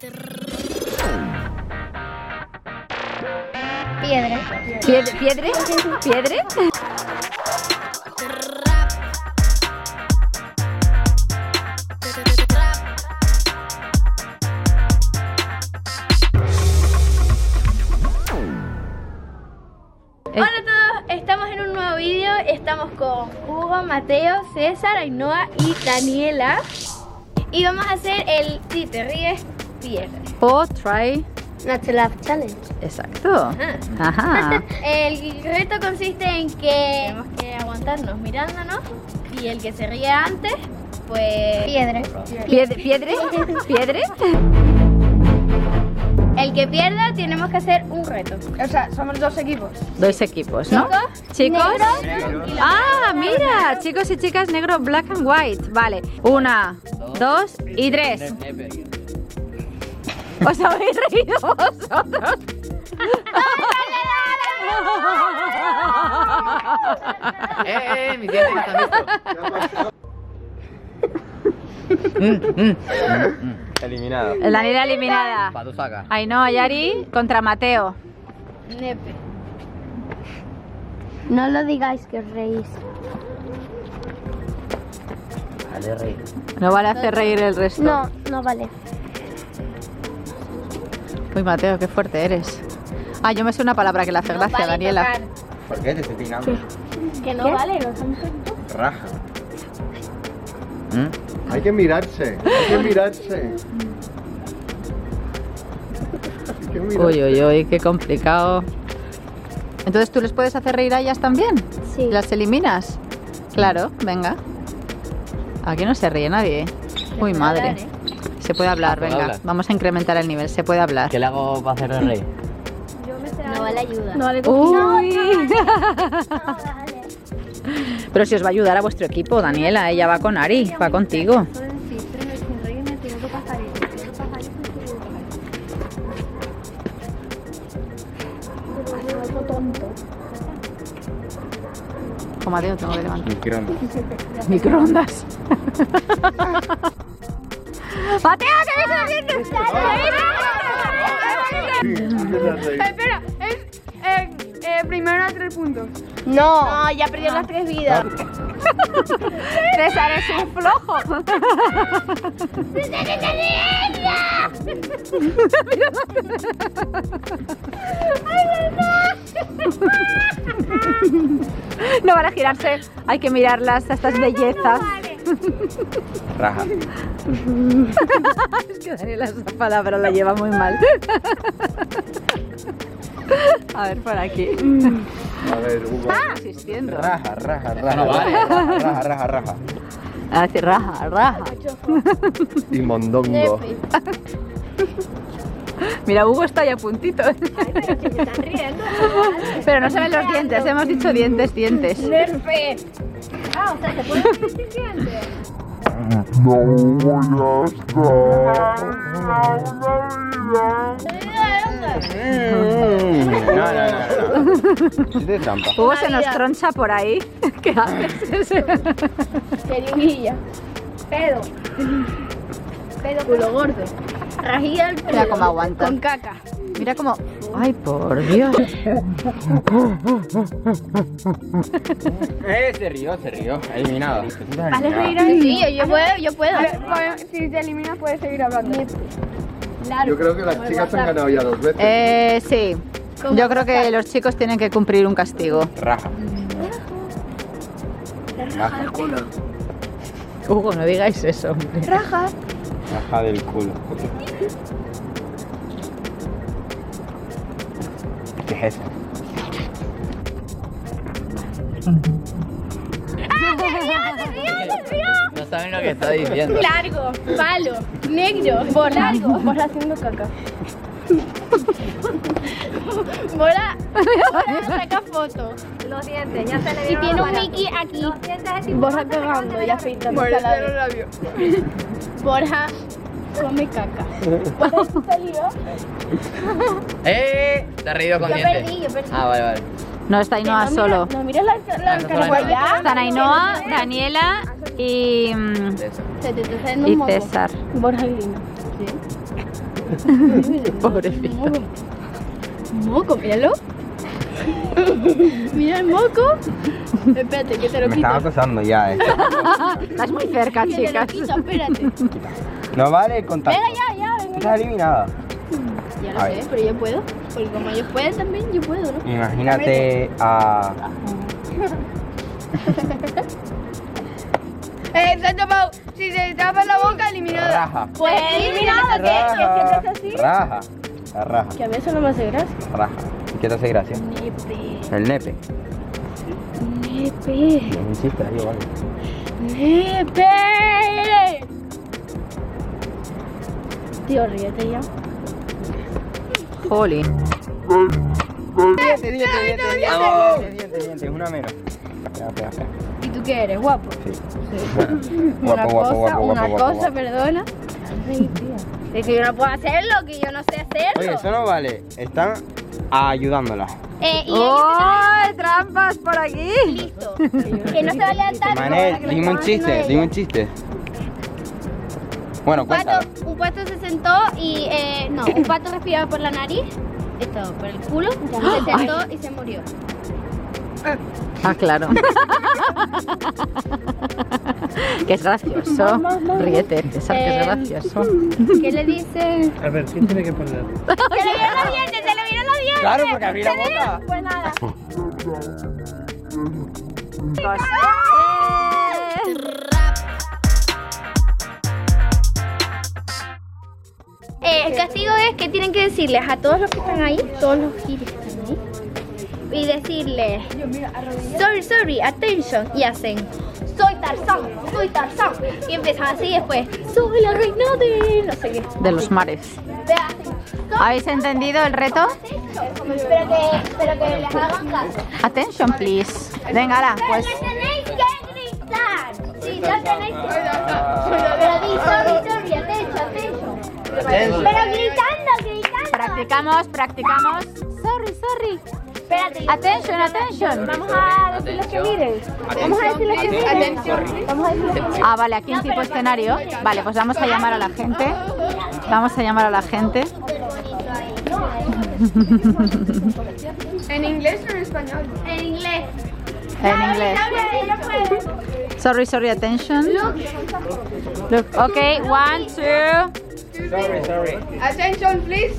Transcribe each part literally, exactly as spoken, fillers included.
Piedre. ¿Piedre? ¿Piedre? ¿Piedre? Hola a todos, estamos en un nuevo vídeo, estamos con Hugo, Mateo, César, Ainhoa y Daniela. Y vamos a hacer el si te ríes, pierdes. O try. Not to laugh challenge. Exacto. Ajá. Ajá. El reto consiste en que tenemos que aguantarnos mirándonos y el que se ríe antes, pues... Piedre. ¿Piedre? ¿Piedre? ¿Piedre? El que pierda tenemos que hacer un reto. O sea, somos dos equipos. Dos equipos, ¿no? Chicos, Chicos. negro y la Ah, mira, chicos y chicas, negro, black and white. Vale, una, dos y tres. ¿Os habéis reído vosotros? ¡Eh, eh! ¡Mis dientes están listos! Eliminado. Daniela eliminada. Patusaka. Ainhoa, Yari contra Mateo. nepe. No lo digáis que os reís. Vale, rey. No vale hacer reír el resto. No, no vale. Uy, Mateo, qué fuerte eres. Ah, yo me sé una palabra que le hace No gracia, vale Daniela. tocar. ¿Por qué te estoy picando? Que no vale, no estamos Raja. Hay que mirarse, hay que mirarse. Hay que mirarse. Uy, uy, uy, qué complicado. Entonces, ¿tú les puedes hacer reír a ellas también? Sí. ¿Las eliminas? Claro, venga. Aquí no se ríe nadie. Uy, madre. hablar, ¿eh? Se puede hablar, ¿Puedo venga. hablar? Vamos a incrementar el nivel, se puede hablar. ¿Qué le hago para hacerle reír? No vale ayuda. No vale Uy. Pero si os va a ayudar a vuestro equipo, Daniela, ella va con Ari, va contigo. Con Mateo tengo que levantar. Microondas. Microondas. ¡Mateo, que me estás viendo! Espera, es eh, eh, primero a tres puntos. No, no, ya perdió las tres vidas. César es un flojo. No van a girarse, hay que mirarlas a estas bellezas. Raja. Es que Daniela esa palabra la lleva muy mal. A ver, por aquí. A ver, Hugo. Insistiendo. Raja, raja, raja. No vale. Raja, raja, raja. A decir raja, raja. Y mondongo. Mira, Hugo está ya a puntito. Pero no se ven los dientes, hemos dicho dientes, dientes. Nerfe. Ah, o sea, ¿se puede decir dientes? No voy a estar. No, no, no, no. Es de trampa. Hugo se nos troncha por ahí. ¿Qué haces? Jeringuilla. Pedo. Pedo. Culo gordo. Rajilla al Mira cómo aguanta. Con caca. Mira cómo... ¡Ay, por Dios! Eh, se rió, se rió. Eliminado. Hazle reír a Sí, yo, yo puedo, yo puedo. A ver, bueno, si te eliminas puedes seguir hablando. Yo creo que las chicas han ganado ya dos veces. Eh, sí. Yo creo que los chicos tienen que cumplir un castigo. Raja. Raja. Hugo, no digáis eso, hombre. Raja. Raja del culo. ¿Qué es eso? No saben lo que está diciendo. Largo, palo, negro, Borra. Largo. Borra haciendo caca. Bola, Bola saca foto. Los dientes, ya se le Y dieron tiene los un baratos. Mickey aquí. Los dientes así. Borja cagando y afeitando. Por eso los labios. Borja come caca. Borja se salió. ¡Eh! Se ha reído con Yo dientes. perdí, yo perdí. Ah, vale, vale. No está Ainhoa No, mira- solo. No, mira la, la Ah, no, cara. solo Ya. Están Ainhoa, Daniela y, mm, Eso. Se te está haciendo y un moco. César. Borja Lino. Pobrecito. Moco, míralo. Mira el moco. Espérate, que te lo Me quito. estaba acosando ya, eh. Estás muy cerca, Que te lo chicas. quito, espérate. No vale el contacto. Venga, ya, ya, venga. Estás eliminada. Ya lo A sé, ver. pero yo puedo. Porque como ellos pueden también, yo puedo, ¿no? Imagínate a... Eh, se ha tapado. Si se tapa la boca, eliminada. Raja. Pues eliminado, que es que siempre es así. Raja. La raja. Que a mí eso no me hace gracia. Raja. ¿Y qué te hace gracia? Nepe, El nepe. nepe, Es un chiste ahí, vale. nepe. Tío, ríete ya. Jolín. Diente, diente, diente, diente, diente, diente, una menos. Espera, espera, espera. ¿Y tú qué eres, guapo? Sí. Una Guapo, guapo, cosa, guapo, una guapo, cosa, guapo. perdona. Ay, tía. Es que yo no puedo hacerlo, que yo no sé hacerlo. Oye, eso no vale. Están ayudándola. Eh, y ¡Oh! ¡Trampas por aquí! listo. Que no se va a levantar. Manel, no, que dime lo un están chiste, haciendo dime un ellos. chiste. Bueno, Un cuéntalo. pato, un pato se sentó y, eh, no, un pato respiraba por la nariz, esto, por el culo, se sentó y se murió. Ah, claro. Que es gracioso. Ríete, César, que es Eh, gracioso. ¿Qué le dice? A ver, ¿quién tiene que perder? ¡Se le vieron los dientes! ¡Se le vieron los dientes! Claro, porque abrí la Se le boca. vieron- Pues nada. Eh, el castigo es que tienen que decirles a todos los que están ahí, todos los giris que están ahí, y decirles sorry, sorry, attention, y hacen soy Tarzán, soy Tarzán, y empiezan así y después soy la reina de no sé qué. De los mares. Vea, hacen, "Soy ¿Habéis entendido el reto? Pero que, pero que les hagan caso. Attention, please. Venga, ahora, pues. Pero que tenéis que gritar. Sí, no tenéis que gritar. Pero di sorry, sorry, attention, attention. Pero gritando, gritando. Practicamos, practicamos. Sorry, sorry. Espérate. Attention, attention. Vamos a decirles que miren. Vamos a decirles que miren. Vamos a decirles que miren. Ah, vale, aquí en tipo escenario. Vale, pues vamos a llamar a la gente. Vamos a llamar a la gente. ¿En inglés o en español? En inglés. En inglés. Sorry, sorry, attention. Look, okay, one, two. Sorry, sorry. Attention, please.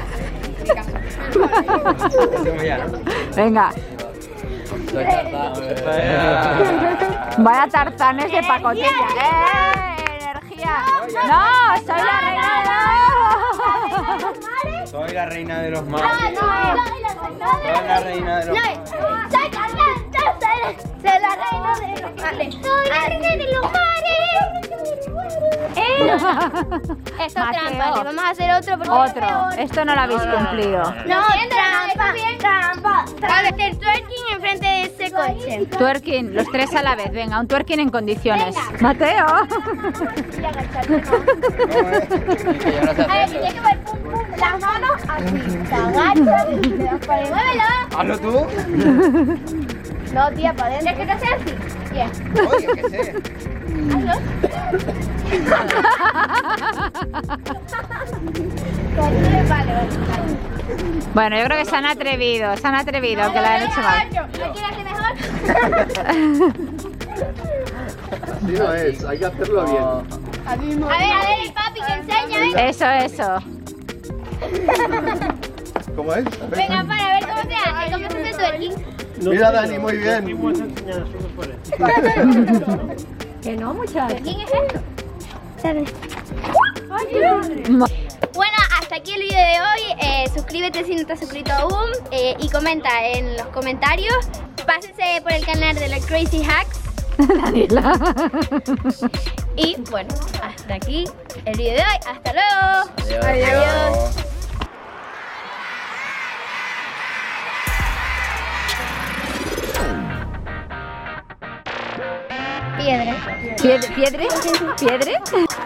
Hacemos ya, ¿no? Venga. Soy Tarzán. Vaya tarzanes de pacotilla. ¡Eh! ¡Energía! ¡No! ¡Soy la reina de los... Soy la reina de los mares. Ah, no, Soy la reina de los mares. soy Tarzán, soy la reina de los mares. Soy la reina de los mares. Eh, Eso es Mateo. trampa, le vamos a hacer otro porque es Otro. peor. Esto no lo habéis cumplido. No, trampa, trampa. Vamos a hacer twerking enfrente de ese coche. Twerking, los tres a la vez. Venga, un twerking en condiciones. Mateo. Y agacharte, no. Que yo no sé A ver, hacerlo. tienes que ver pum, pum, las manos así. Te agachas y te das para ahí. ¡Muévelo! Hazlo tú. No, tía, para adentro. ¿Quieres que te hace así? Bien. Oye, que sé. Hazlo. Vale, vale. Bueno, yo creo que se han atrevido. Se han atrevido, que la han hecho mal. ¿No quieres que mejor? Así no es, hay que hacerlo bien. A ver, a ver, el papi que enseña, ¿eh? Eso, eso. ¿Cómo es? Venga, para ver cómo se hace, cómo se hace twerking. Mira, Dani, muy bien. Que no, muchachos. ¿Quién es esto? Bueno, hasta aquí el video de hoy. Eh, suscríbete si no te has suscrito aún eh, y comenta en los comentarios. Pásense por el canal de la Crazy Hacks. Daniela. Y bueno, hasta aquí el video de hoy. Hasta luego. Adiós. Adiós. Piedra. ¿Piedre? ¿Piedre? ¿Piedre?